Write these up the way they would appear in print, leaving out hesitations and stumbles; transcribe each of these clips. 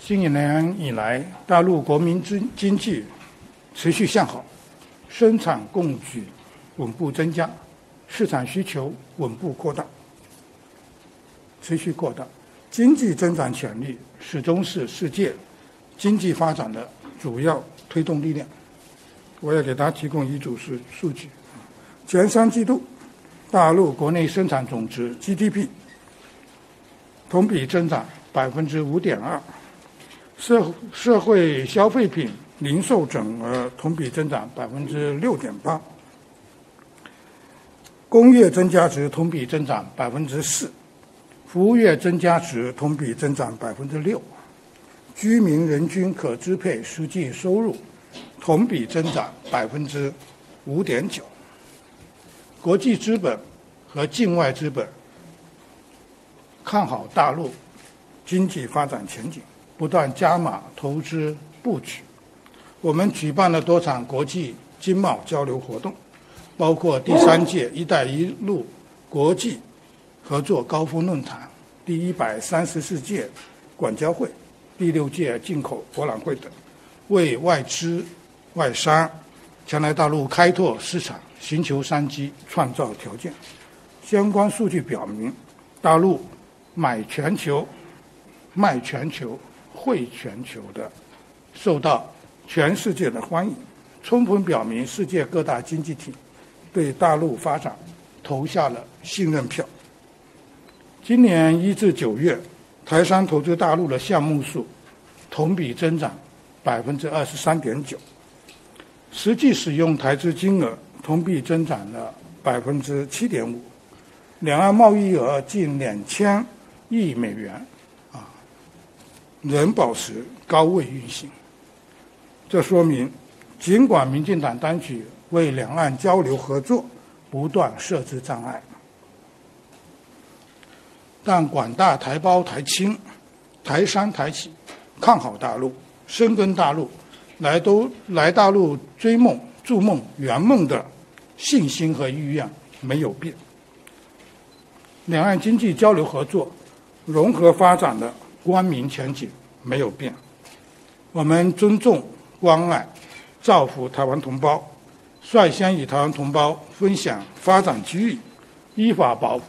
近一年以来，大陆国民经济持续向好，生产供给稳步增加，市场需求稳步持续扩大，经济增长潜力始终是世界经济发展的主要推动力量。我也给大家提供一组数据：前3季度，大陆国内生产总值 GDP 同比增长5.2%，社会消费品零售总额同比增长6.8%，工业增加值同比增长4%，服务业增加值同比增长6%，居民人均可支配实际收入同比增长5.9%。国际资本和境外资本看好大陆经济发展前景，不断加码投资布局。我们举办了多场国际经贸交流活动，包括第3届“一带一路”国际合作高峰论坛、第134届广交会、第6届进口博览会等，为外资外商前来大陆开拓市场、寻求商机创造条件。相关数据表明，大陆买全球、卖全球、汇全球的受到全世界的欢迎，充分表明世界各大经济体对大陆发展投下了信任票。今年1至9月，台商投资大陆的项目数同比增长23.9%，实际使用台资金额同比增长了7.5%，两岸贸易额近2000亿美元，仍保持高位运行。这说明，尽管民进党当局为两岸交流合作不断设置障碍，但广大台胞台青、台商台企看好大陆、深耕大陆、来大陆追梦、筑梦、圆梦的信心和意愿没有变。两岸经济交流合作融合发展的光明前景没有变。我们尊重、关爱、造福台湾同胞，率先与台湾同胞分享发展机遇，依法保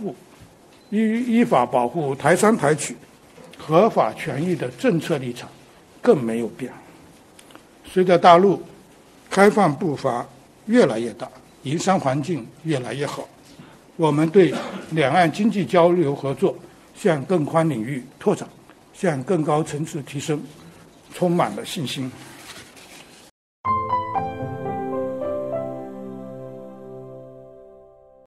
护台商台企合法权益的政策立场更没有变。随着大陆开放步伐越来越大，营商环境越来越好，我们对两岸经济交流合作向更宽领域拓展、向更高层次提升充满了信心。